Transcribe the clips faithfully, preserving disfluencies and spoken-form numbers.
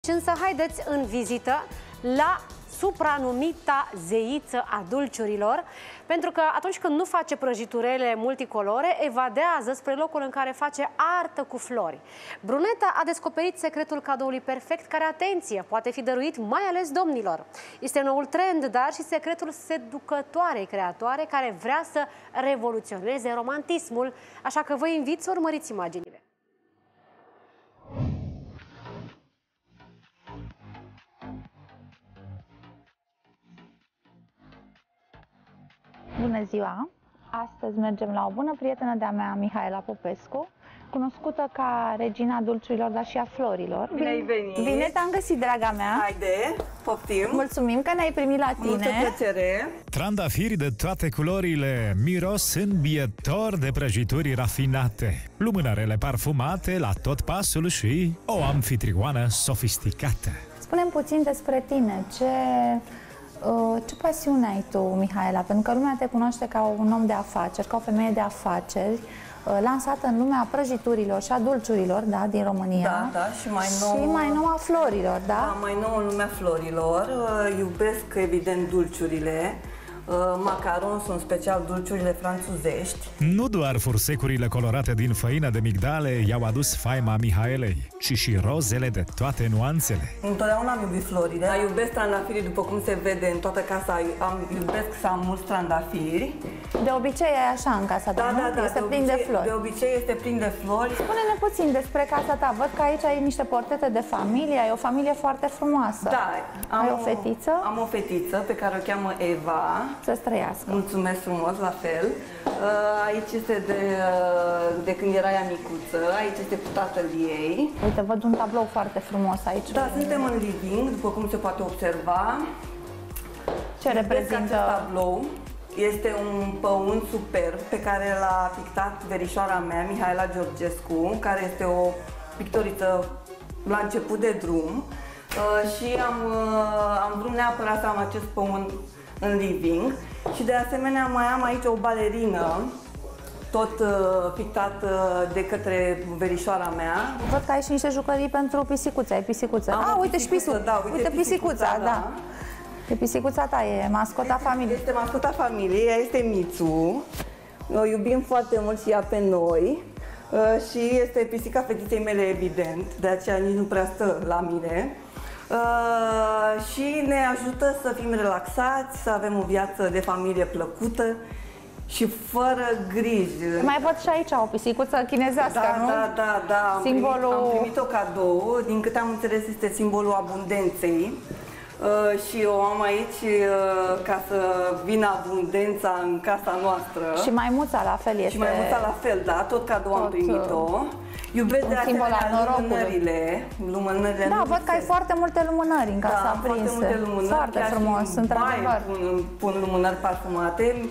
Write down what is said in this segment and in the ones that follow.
Însă haideți în vizită la supranumita zeiță a dulciurilor, pentru că atunci când nu face prăjiturele multicolore, evadează spre locul în care face artă cu flori. Bruneta a descoperit secretul cadoului perfect, care, atenție, poate fi dăruit mai ales domnilor. Este noul trend, dar și secretul seducătoarei creatoare care vrea să revoluționeze romantismul, așa că vă invit să urmăriți imaginile. Bună ziua! Astăzi mergem la o bună prietenă de-a mea, Mihaela Popescu, cunoscută ca regina dulciurilor, dar și a florilor. Bine ai venit! Bine te-am găsit, draga mea! Haide, poftim! Mulțumim că ne-ai primit la tine! Multă plăcere! Trandafiri de toate culorile, miros îmbietor de prăjituri rafinate, lumânărele parfumate la tot pasul și o anfitrioană sofisticată. Spune-mi puțin despre tine, ce... Ce pasiune ai tu, Mihaela? Pentru că lumea te cunoaște ca un om de afaceri, ca o femeie de afaceri, lansată în lumea prăjiturilor și a dulciurilor, da, din România. Da, da, și mai nou... Și mai nou a florilor, da? Da, mai nou în lumea florilor. Iubesc, evident, dulciurile. Macaron sunt special dulciurile franțuzești. Nu doar fursecurile colorate din făină de migdale i-au adus faima Mihaelei, ci și rozele de toate nuanțele. Întotdeauna am iubit florile. Dar iubesc trandafirii, după cum se vede în toată casa. Am, iubesc să am mulți trandafiri. De obicei e așa în casa ta, da, nu? Da, da, este de plin obicei, de flori. De obicei este plin de flori. Spune-ne puțin despre casa ta. Văd că aici ai niște portrete de familie, ai o familie foarte frumoasă. Da. Am ai o fetiță? Am o fetiță pe care o cheamă Eva. Să-ți trăiască. Mulțumesc frumos, la fel. Aici este de, de când era ea micuță, aici este cu tatăl ei. Uite, văd un tablou foarte frumos aici. Da, suntem în living, după cum se poate observa. Ce reprezintă? Acest tablou este un păun superb pe care l-a pictat verișoara mea, Mihaela Georgescu, care este o pictoriță la început de drum. Și am, am vrut neapărat să am acest păun în living. Și de asemenea mai am aici o balerină, tot uh, pictat uh, de către verișoara mea. Văd că ai și niște jucării pentru pisicuța, ai pisicuța. Am ah, uite și pisicuța, da, uite, uite pisicuța, pisicuța, da. da. E pisicuța ta, e mascota este, familiei. Este mascota familiei, ea este Mițu. O iubim foarte mult și ea pe noi. Uh, și este pisica fetiței mele, evident, de aceea nici nu prea stă la mine. Uh, și ne ajută să fim relaxați, să avem o viață de familie plăcută și fără griji. Mai văd și aici o pisicuță chinezească, da, nu? Da, da, da. Am, simbolul... primit, am primit-o cadou. Din câte am înțeles, este simbolul abundenței. Uh, și o am aici uh, ca să vină abundența în casa noastră. Și maimuța la fel este. Și maimuța la fel, da, tot cadou tot... am primit-o. Iubesc de asemenea lumânările. lumânările. Da, văd că ai foarte multe lumânări în casa da, aprinse. foarte multe lumânări. Foarte frumos, într-adevăr. Pun, pun lumânări parfumate.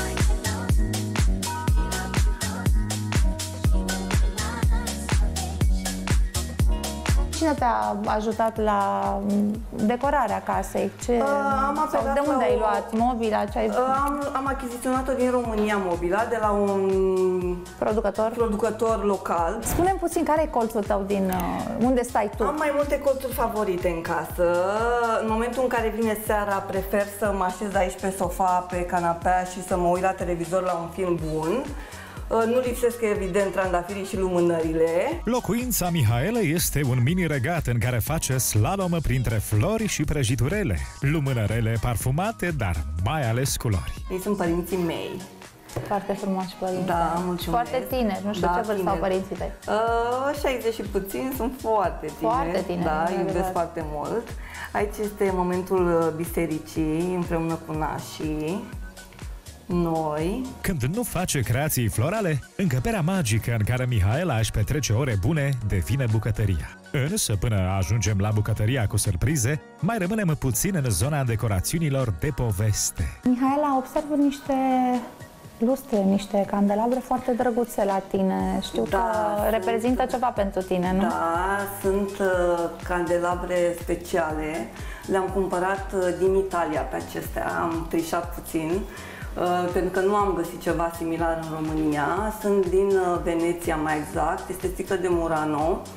Cine te-a ajutat la decorarea casei? Ce... Uh, am Sau de unde ai luat o... mobila? Ce ai... uh, am, am achiziționat-o din România, mobila, de la un producător, producător local. Spune-mi puțin, care e colțul tău din... Uh, unde stai tu? Am mai multe colțuri favorite în casă. În momentul în care vine seara, prefer să mă așez aici pe sofa, pe canapea și să mă uit la televizor la un film bun. Nu lipsesc, evident, trandafirii și lumânările. Locuința Mihaelei este un mini-regat în care face slalom printre flori și prăjiturele, lumânărele parfumate, dar mai ales culori. Ei sunt părinții mei. Foarte frumoși părinți. Da, mulțumesc. Foarte tineri, nu știu da, ce vârstă au părinții tăi. Uh, șaizeci și puțin, sunt foarte tineri. Foarte tineri. Da, iubesc foarte mult. Aici este momentul bisericii, împreună cu nașii. Noi. Când nu face creații florale, încăperea magică în care Mihaela își petrece ore bune devine bucătăria. Însă, până ajungem la bucătăria cu surprize, mai rămânem puțin în zona decorațiunilor de poveste. Mihaela, observ niște lustre, niște candelabre foarte drăguțe la tine. Știu da, că sunt... reprezintă ceva pentru tine, nu? Da, sunt uh, candelabre speciale. Le-am cumpărat uh, din Italia pe acestea, am trișat puțin. Uh, pentru că nu am găsit ceva similar în România. Sunt din uh, Veneția, mai exact, este sticlă de Murano.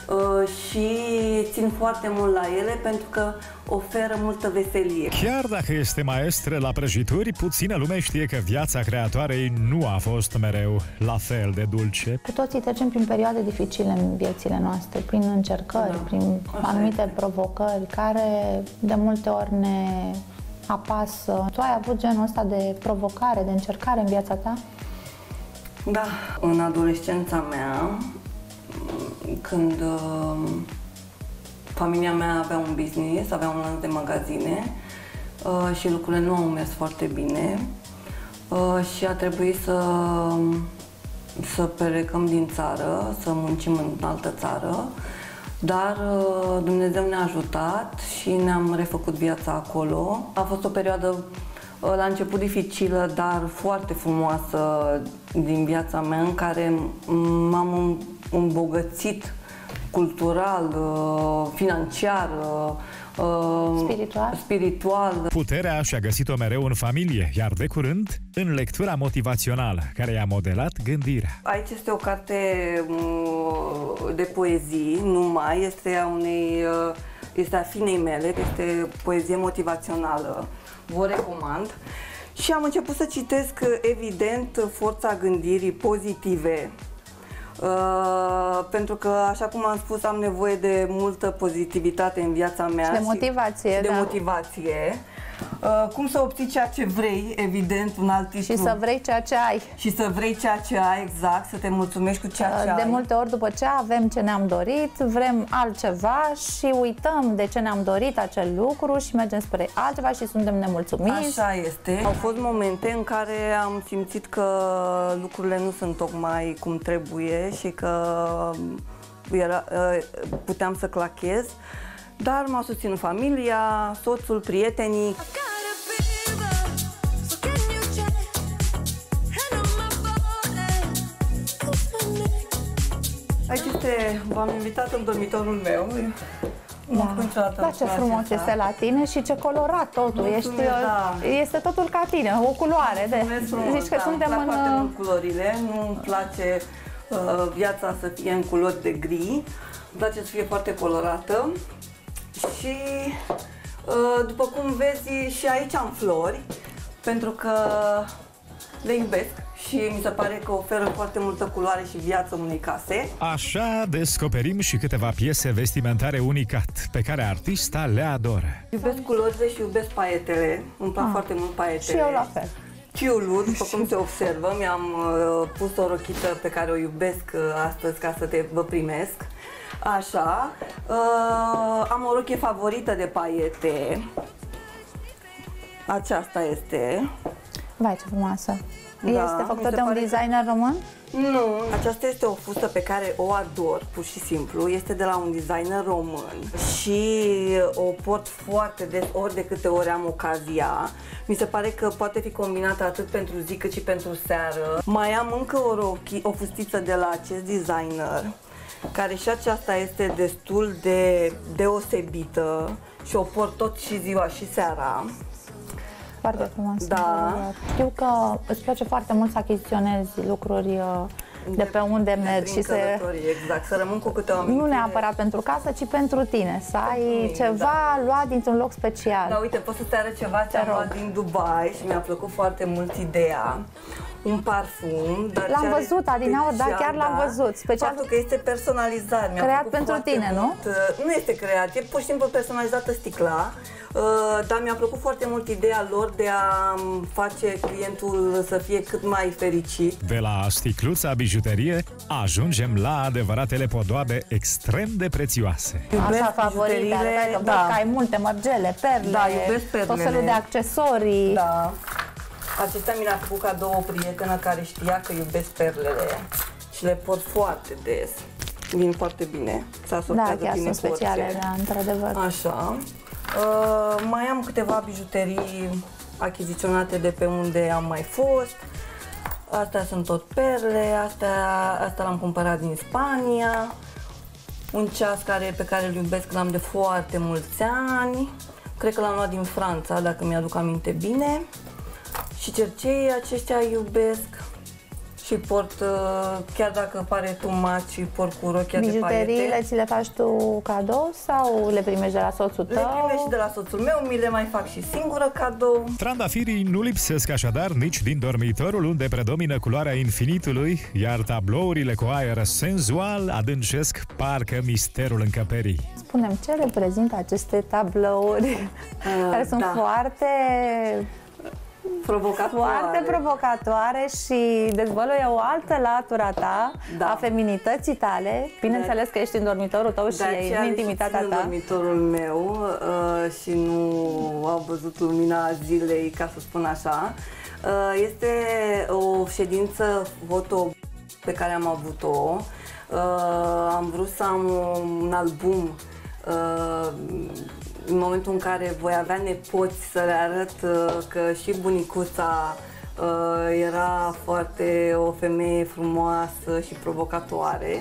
și țin foarte mult la ele pentru că oferă multă veselie. Chiar dacă este maestră la prăjituri, puțină lume știe că viața creatoarei nu a fost mereu la fel de dulce. Cu toții trecem prin perioade dificile în viețile noastre, prin încercări, da. prin Așa anumite este. provocări care de multe ori ne apasă. Tu ai avut genul ăsta de provocare, de încercare în viața ta? Da, în adolescența mea, când uh, familia mea avea un business, avea un lanț de magazine uh, și lucrurile nu au mers foarte bine uh, și a trebuit să, să plecăm din țară, să muncim în altă țară, dar uh, Dumnezeu ne-a ajutat și ne-am refăcut viața acolo. A fost o perioadă uh, la început dificilă, dar foarte frumoasă din viața mea, în care m-am îmbogățit cultural, financiar, spiritual. spiritual. Puterea și-a găsit-o mereu în familie, iar de curând în lectura motivațională, care i-a modelat gândirea. Aici este o carte de poezii, numai, este a unei, este a finei mele, este poezie motivațională, vă recomand. Și am început să citesc, evident, Forța gândirii pozitive. Uh, pentru că, așa cum am spus, am nevoie de multă pozitivitate în viața mea. Și de motivație, și, și de da. motivație. Uh, cum să obții ceea ce vrei, evident, un alt titlu. Și să vrei ceea ce ai. Și să vrei ceea ce ai, exact, să te mulțumești cu ceea ce de ai. De multe ori, după ce avem ce ne-am dorit, vrem altceva și uităm de ce ne-am dorit acel lucru și mergem spre altceva și suntem nemulțumiți. Așa este. Au fost momente în care am simțit că lucrurile nu sunt tocmai cum trebuie și că era, puteam să clachez, dar m-a susținut familia, soțul, prietenii. Aici este, v-am invitat în dormitorul meu. Da. Da, ce frumos asta. Este la tine și ce colorat totul. Ești, da. Este totul ca tine, o culoare. De, frumos, zici că da. suntem Îmi plac în... foarte mult culorile, nu-mi place uh, viața să fie în culori de gri, îmi place să fie foarte colorată și uh, după cum vezi și aici am flori, pentru că le iubesc. Și mi se pare că oferă foarte multă culoare și viață unei case. Așa descoperim și câteva piese vestimentare unicat, pe care artista le adoră. Iubesc culorile și iubesc paietele. Îmi plac ah, foarte mult paietele. Și eu la fel. Ciulul, după cum se observă, mi-am uh, pus o rochiță pe care o iubesc uh, astăzi ca să te vă primesc. Așa. Uh, am o rochie favorită de paiete. Aceasta este. Vai, ce frumoasă! Da, este făcută de un designer că... român? Nu, aceasta este o fustă pe care o ador, pur și simplu. Este de la un designer român și o port foarte des, ori de câte ori am ocazia. Mi se pare că poate fi combinată atât pentru zi cât și pentru seară. Mai am încă o, rochi, o fustiță de la acest designer, care și aceasta este destul de deosebită și o port tot și ziua și seara. Foarte frumos. Da. Știu că îți place foarte mult să achiziționezi lucruri de, de pe unde mergi și să... Exact, să rămân cu câte o amintire. Nu neapărat pentru casă, ci pentru tine, să ai mine, ceva da. luat dintr-un loc special. Da, uite, pot să te arăt ceva ce am luat din Dubai și mi-a plăcut foarte mult ideea. Un parfum. L-am văzut, Adinaur, da, chiar l-am văzut. Special faptul că este personalizat. Creat pentru tine, nu? Mult. Nu este creat, e pur și simplu personalizată sticla. Dar mi-a plăcut foarte mult ideea lor de a face clientul să fie cât mai fericit. De la sticluța bijuterie ajungem la adevăratele podoabe extrem de prețioase. Așa, favoritele, că da. Că ai multe mărgele, perle, da, iubesc perlele. Tot felul de accesorii. Da. Acestea mi le-a făcut cadou o prietenă care știa că iubesc perlele și le port foarte des. Vin foarte bine. Se asortează da, chiar bine sunt speciale, da, într-adevăr. Așa. Uh, mai am câteva bijuterii achiziționate de pe unde am mai fost. Astea sunt tot perle, astea, astea l-am cumpărat din Spania. Un ceas care, pe care îl iubesc, l-am de foarte mulți ani. Cred că l-am luat din Franța, dacă mi-aduc aminte bine. Și cerceii aceștia iubesc. și port, uh, chiar dacă pare too much, și port cu rochia de paiete. Bijuteriile ți le faci tu cadou sau le primești de la soțul tău? Le primești și de la soțul meu, mi le mai fac și singură cadou. Trandafirii nu lipsesc așadar nici din dormitorul unde predomină culoarea infinitului, iar tablourile cu aer senzual adâncesc parcă misterul încăperii. Spune-mi, ce reprezintă aceste tablouri uh, care sunt da. foarte... Provocatoare. Foarte provocatoare și dezvăluie o altă latură a ta, da. a feminității tale. Bineînțeles că ești în dormitorul tău și e în intimitatea ta. în dormitorul meu uh, și nu au văzut lumina zilei, ca să spun așa. Uh, este o ședință foto pe care am avut-o. Uh, am vrut să am un album uh, în momentul în care voi avea nepoți, să le arăt uh, că și bunicuța uh, era foarte o femeie frumoasă și provocatoare.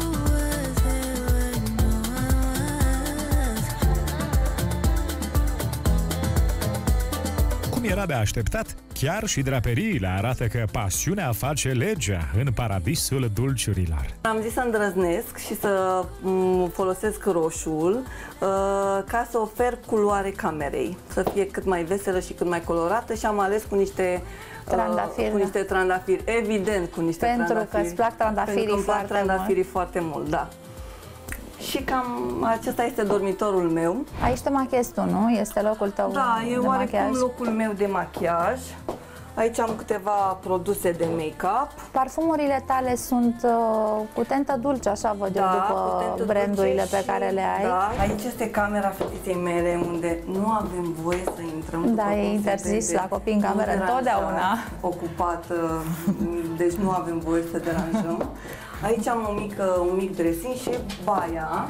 Cum era de așteptat, chiar și draperiile arată că pasiunea face legea în paradisul dulciurilor. Am zis să îndrăznesc și să folosesc roșul uh, ca să ofer culoare camerei, să fie cât mai veselă și cât mai colorată și am ales cu niște trandafiri, uh, cu niște trandafiri, evident cu niște pentru trandafiri. Pentru că îți plac trandafirii pentru că îmi plac foarte trandafirii mult. foarte mult, da. Și cam acesta este dormitorul meu. Aici te machiezi tu, nu? Este locul tău da, de e oarecum machiaj. locul meu de machiaj. Aici am câteva produse de make-up. Parfumurile tale sunt uh, cu tentă dulce, așa văd da, eu, după brandurile pe și, care le ai. Da. Aici este camera fetiței mele, unde nu avem voie să intrăm. Da, e interzis la copii în cameră întotdeauna. Ocupată, deci nu avem voie să deranjăm. Aici am o mică, un mic dressing și baia.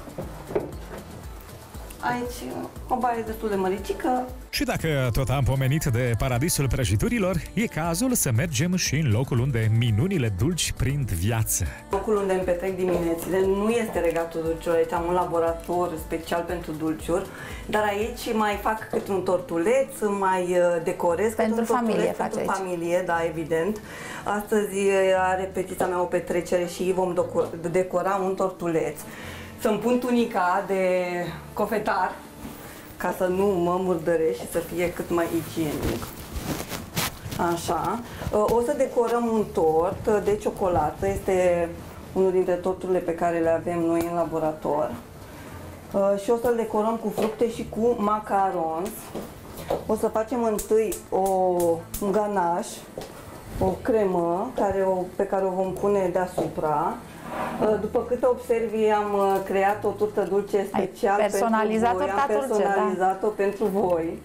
Aici o baie destul de măricică. Și dacă tot am pomenit de paradisul prăjiturilor, e cazul să mergem și în locul unde minunile dulci prind viață. Locul unde îmi petrec diminețile nu este Regatul Dulciurilor, aici am un laborator special pentru dulciuri, dar aici mai fac câte un tortuleț, mai decorez pentru un familie, pentru aici. familie, da, evident. Astăzi are petița mea o petrecere și vom decora un tortuleț. Să-mi pun tunica de cofetar ca să nu mă murdărești și să fie cât mai igienic. Așa. O să decorăm un tort de ciocolată. Este unul dintre torturile pe care le avem noi în laborator. Și o să-l decorăm cu fructe și cu macarons. O să facem întâi o, un ganaș, o cremă care o, pe care o vom pune deasupra. După câte observi, am creat o turtă dulce special Ai personalizat pentru voi. Am personalizat-o da. pentru voi.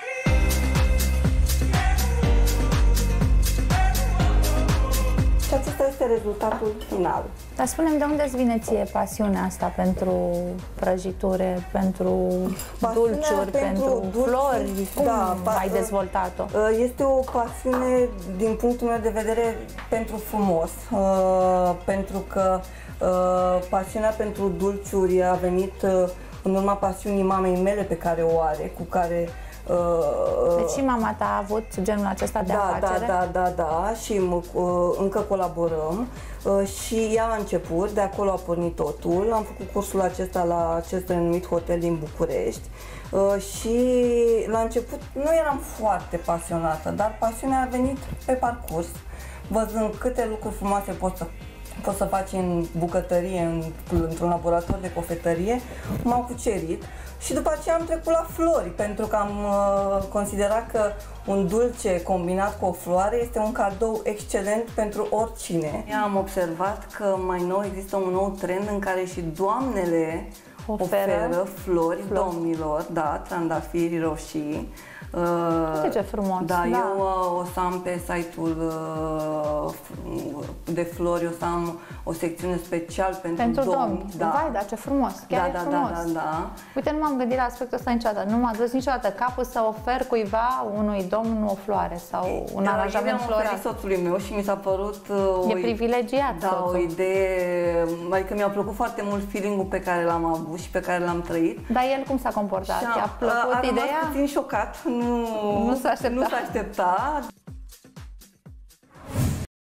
Și acesta este rezultatul final. Dar spune-mi, de unde îți vine ție pasiunea asta pentru prăjiture, pentru pasiunea dulciuri, pentru, pentru dulciuri, flori? Cum da, ai dezvoltat-o? Este o pasiune, din punctul meu de vedere, pentru frumos. Pentru că pasiunea pentru dulciuri a venit în urma pasiunii mamei mele pe care o are, cu care Deci și mama ta a avut genul acesta de da, afacere? Da, da, da, da, și uh, încă colaborăm uh, și ea a început, de acolo a pornit totul. Am făcut cursul acesta la acest renumit hotel din București uh, și la început nu eram foarte pasionată, dar pasiunea a venit pe parcurs, văzând câte lucruri frumoase poți să poți să faci în bucătărie, în, într-un laborator de cofetărie, m-au cucerit. Și după aceea am trecut la flori, pentru că am uh, considerat că un dulce combinat cu o floare este un cadou excelent pentru oricine. Am observat că mai nou există un nou trend în care și doamnele oferă, oferă flori, flori domnilor, da, trandafiri roșii. Uite ce frumos! Da, da. Eu uh, o să am pe site-ul uh, de flori, o să am o secțiune special pentru, pentru domni. domni. Da. Vai, da, ce frumos! Chiar da, e da, frumos! Da, da, da. Uite, nu m-am gândit la aspectul ăsta niciodată. Nu m-a dus niciodată capul să ofer cuiva, unui domn, o floare sau un da, aranjament floral. Eu am oferit soțului meu și mi s-a părut uh, e privilegiat. Da, soțul. O idee, adică mi-a plăcut foarte mult feeling-ul pe care l-am avut și pe care l-am trăit. Dar el cum s-a comportat? Și I-a plăcut a, a ideea? A rămas puțin șocat, nu, nu s-a aștepta. Nu s-a aștepta.